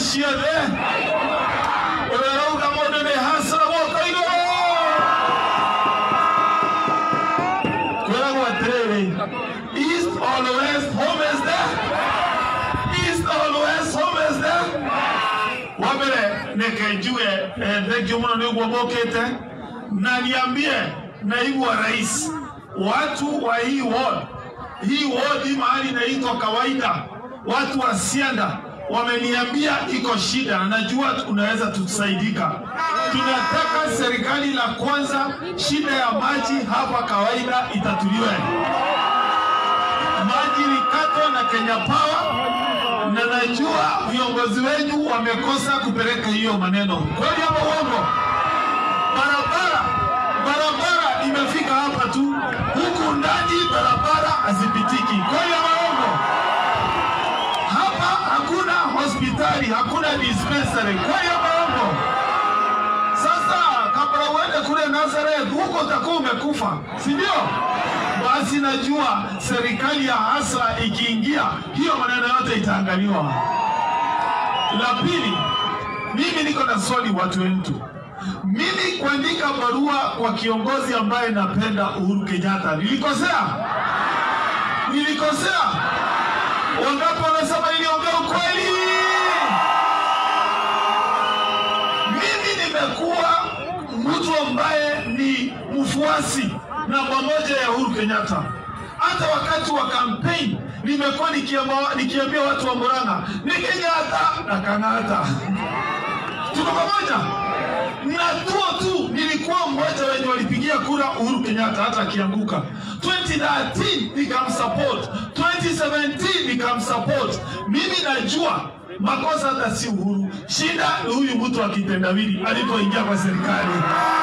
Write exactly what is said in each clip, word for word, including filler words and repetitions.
ciothe urauga mundu ni hasara guoko iguru kwiragwo atiriri east or west home is there east or west home is there wabere nekenjue thank you muno niguo mokete na niambie naibu wa rais watu wa hii ward hii ward mahali inaitwa kawaida watu wa Sianda wameniambia iko shida na najua unaweza tusaidika. Tunataka serikali la kwanza shida ya maji hapa kawaida itatuliwe. Maji likatwa na Kenya Power na najua viongozi wenu wamekosa kupeleka hiyo maneno. Kweli hapo uongo? Barabara barabara imefika hapa tu. Huku ndani barabara hazipitiki. Kweli hapo uongo? Hapa hakuna hospitali, hakuna dispensary. Kweli hapo uongo? Sasa kabla uende kule Nazareth huko utakuwa umekufa, si ndio? Basi najua serikali ya hasa ikiingia hiyo maneno yote itaangaliwa. La pili, mimi niko na swali watu wetu. Mimi kuandika barua kwa kiongozi ambaye napenda Uhuru Kenyatta, nilikosea? Nilikosea? Wangapi wanasema niliongea ukweli? Mimi nimekuwa mtu ambaye ni mfuasi namba moja ya Uhuru Kenyatta. Hata wakati wa campaign nimekuwa nikiambia watu wa Murang'a ni Kenyatta na Kang'Ata. Tuko pamoja? Na tuo tu nilikuwa mmoja wenye walipigia kura Uhuru Kenyatta hata akianguka. twenty thirteen nikamsupport, twenty seventeen nikamsupport. Mimi najua makosa hata si Uhuru. Shida huyu mtu akitendawili alipoingia kwa serikali.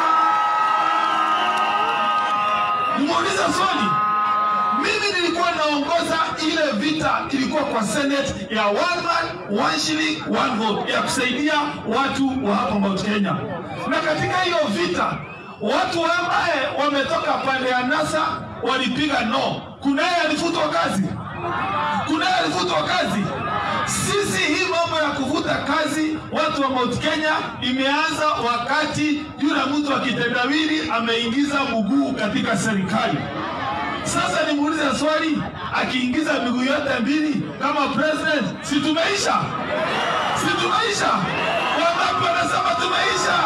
Muuliza swali. Mimi nilikuwa naongoza ile vita ilikuwa kwa Senate ya one man, one shilling, one vote ya kusaidia watu wa hapa Mount Kenya. Na katika hiyo vita, watu ambaye wametoka pande ya NASA walipiga no. Kunaye alifutwa kazi. Kunaye alifutwa kazi. Sisi hii mambo ya kuvuta kazi watu wa Mount Kenya imeanza wakati yule mtu akitendawili ameingiza mguu katika serikali. Sasa nimuulize swali, akiingiza miguu yote mbili kama president, si tumeisha? Si tumeisha? Wangapi wanasema tumeisha?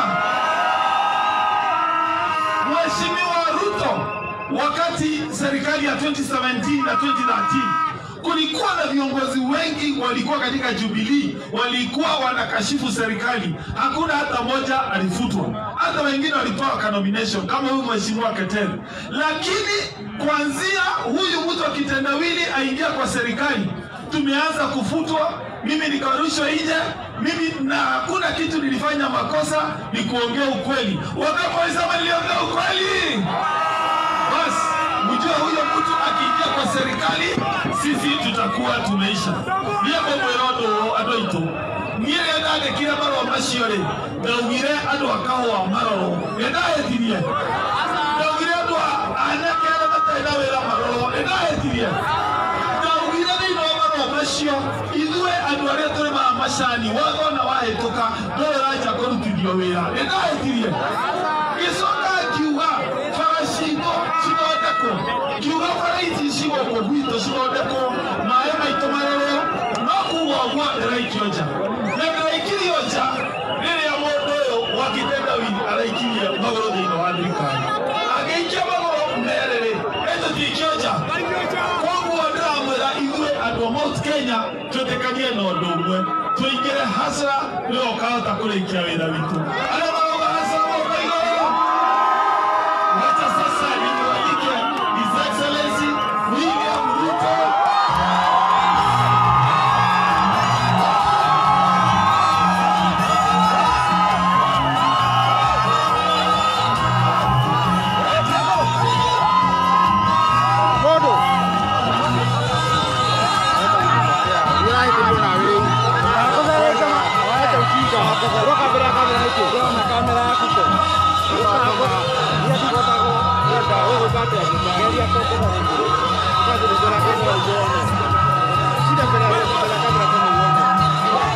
Mheshimiwa Ruto, wakati serikali ya twenty seventeen na twenty thirteen kulikuwa na viongozi wengi walikuwa katika Jubilee, walikuwa wanakashifu serikali. Hakuna hata moja alifutwa. Hata wengine walipewa nomination kama huyu Mheshimiwa Ketere. Lakini kuanzia huyu mtu akitendawili aingia kwa serikali, tumeanza kufutwa. Mimi nikarushwa nje. Mimi na hakuna kitu nilifanya makosa, ni kuongea ukweli. Wakati walisema niliongea ukweli. Basi mjua huyo mtu akiingia kwa serikali, sisi tutakuwa tumeisha. Niye mwerodo adoito. Niye ndade kila maro mashiore. Ndaugire ado akaho amaro. Ndaye tirie. Ndaugire ado anake ala mataida wera maro. Ndaye tirie. Ndaugire ni no maro mashio. Idue ado ale tole ma mashani. Wago na wahetoka. Dole raja korutidio wera. Ndaye tirie. Isoka kiwa farashingo sinodeko. Kiuga faraiti shigo ko buito sinodeko. Mae maitomarero nokuwa kwa raikioja. Na raikioja nile ya modo wakitenda wili araikia magoro dino andikani. Ageikia magoro merere eto dikioja. Kwangu wadramu la idue ado Mount Kenya tutekanie no domwe. Tuingire hasra leo kaota kule ikia wila witu. Ala maroga hasra mwaka igoro. Wacha sasa nini walike His Excellency William Ruto.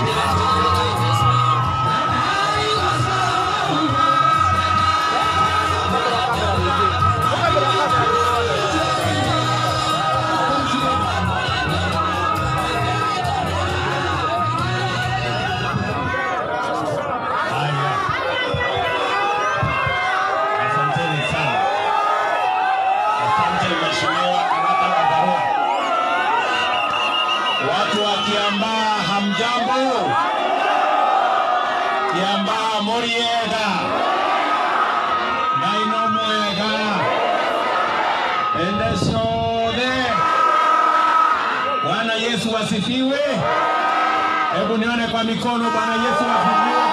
Bwana Yesu asifiwe. Hebu nione kwa mikono. Bwana Yesu asifiwe.